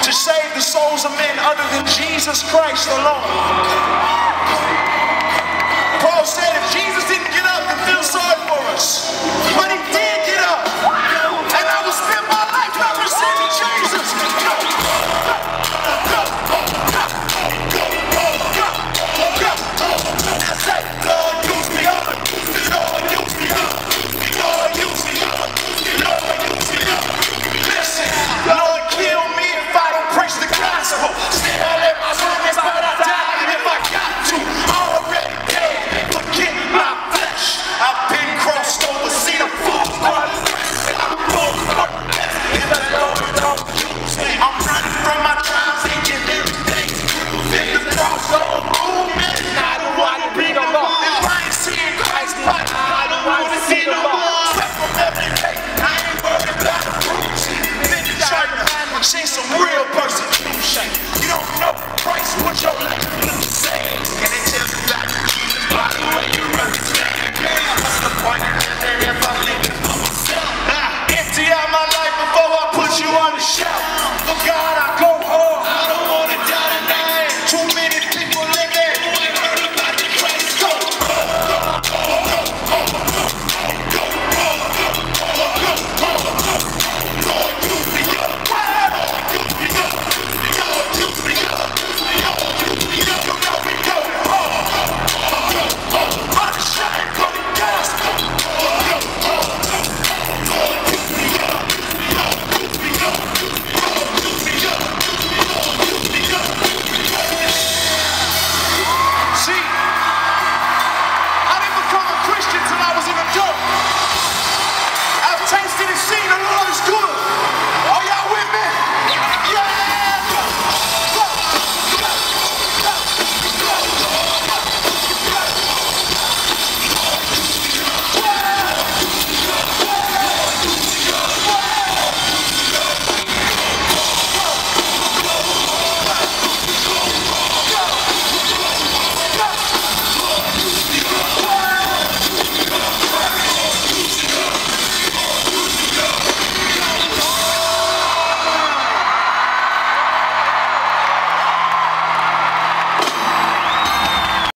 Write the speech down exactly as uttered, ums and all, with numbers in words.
to save the souls of men other than Jesus Christ alone. Paul said if Jesus didn't get up to feel sorry for us, but he did get up, and I will spend my life representing Jesus. See some real persecution. You don't know Christ, what your life is saying. And it tells you that Jesus, by the way you represent. What's the point?